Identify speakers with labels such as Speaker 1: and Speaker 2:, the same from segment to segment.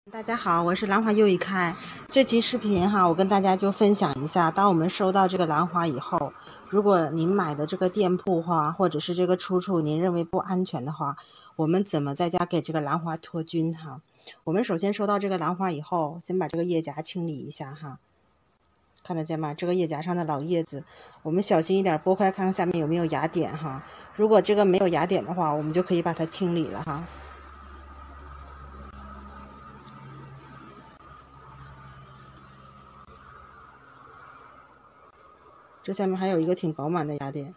Speaker 1: 大家好，我是兰花又一开。这期视频哈，我跟大家就分享一下，当我们收到这个兰花以后，如果您买的这个店铺哈，或者是这个出处您认为不安全的话，我们怎么在家给这个兰花脱菌哈？我们首先收到这个兰花以后，先把这个叶夹清理一下哈，看得见吗？这个叶夹上的老叶子，我们小心一点剥开，看看下面有没有芽点哈。如果这个没有芽点的话，我们就可以把它清理了哈。这下面还有一个挺饱满的芽点。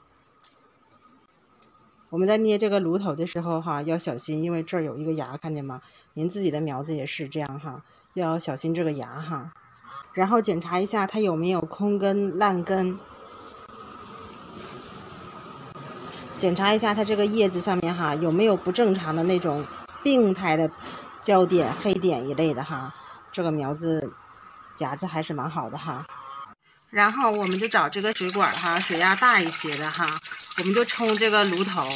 Speaker 1: 我们在捏这个炉头的时候哈，要小心，因为这儿有一个芽，看见吗？您自己的苗子也是这样哈，要小心这个芽哈。然后检查一下它有没有空根、烂根，检查一下它这个叶子上面哈有没有不正常的那种病态的焦点、黑点一类的哈。这个苗子芽子还是蛮好的哈。然后我们就找这个水管哈，水压大一些的哈，我们就冲这个炉头，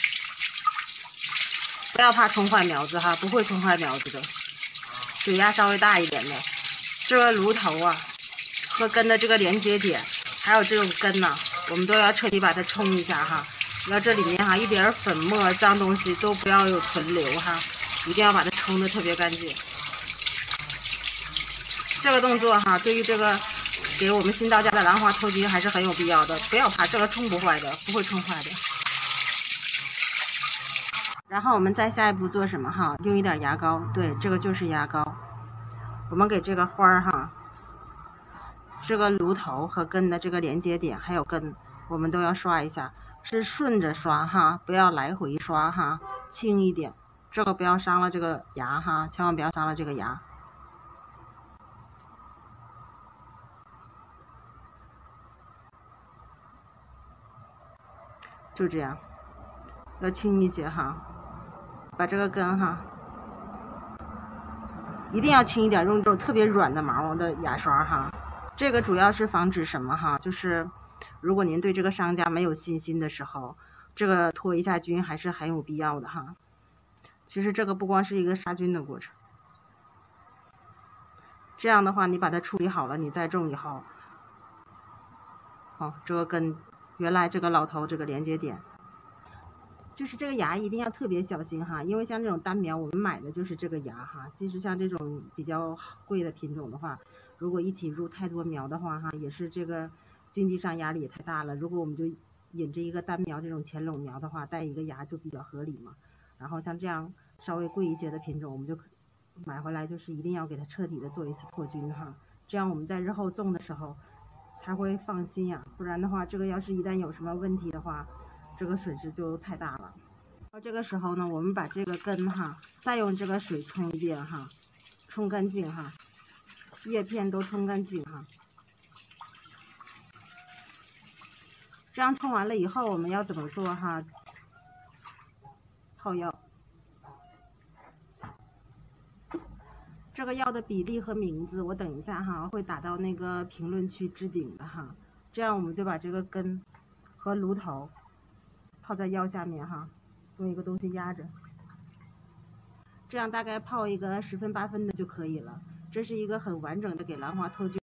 Speaker 1: 不要怕冲坏苗子哈，不会冲坏苗子的。水压稍微大一点的，这个炉头啊和根的这个连接点，还有这种根呢，我们都要彻底把它冲一下哈。要这里面哈一点粉末、脏东西都不要有存留哈，一定要把它冲得特别干净。这个动作哈，对于这个给我们新到家的兰花脱菌还是很有必要的，不要怕，这个冲不坏的，不会冲坏的。然后我们再下一步做什么哈？用一点牙膏，对，这个就是牙膏。我们给这个花儿哈，这个炉头和根的这个连接点还有根，我们都要刷一下，是顺着刷哈，不要来回刷哈，轻一点，这个不要伤了这个牙哈，千万不要伤了这个牙。就这样，要轻一些哈，把这个根哈，一定要轻一点，用这种特别软的毛的牙刷哈。这个主要是防止什么哈？就是如果您对这个商家没有信心的时候，这个脱一下菌还是很有必要的哈。其实这个不光是一个杀菌的过程，这样的话你把它处理好了，你再种以后，这个根原来这个老头这个连接点，就是这个芽一定要特别小心哈，因为像这种单苗我们买的就是这个芽哈。其实像这种比较贵的品种的话，如果一起入太多苗的话哈，也是这个经济上压力也太大了。如果我们就引着一个单苗这种前垄苗的话，带一个芽就比较合理嘛。然后像这样稍微贵一些的品种，我们就买回来就是一定要给它彻底的做一次脱菌哈，这样我们在日后种的时候才会放心呀。不然的话，这个要是一旦有什么问题的话，这个损失就太大了。到这个时候呢，我们把这个根哈，再用这个水冲一遍哈，冲干净哈，叶片都冲干净哈。这样冲完了以后，我们要怎么做哈？泡药。这个药的比例和名字，我等一下哈会打到那个评论区置顶的哈。这样我们就把这个根和炉头泡在药下面哈，用一个东西压着，这样大概泡一个10分8分的就可以了。这是一个很完整的给兰花脱菌。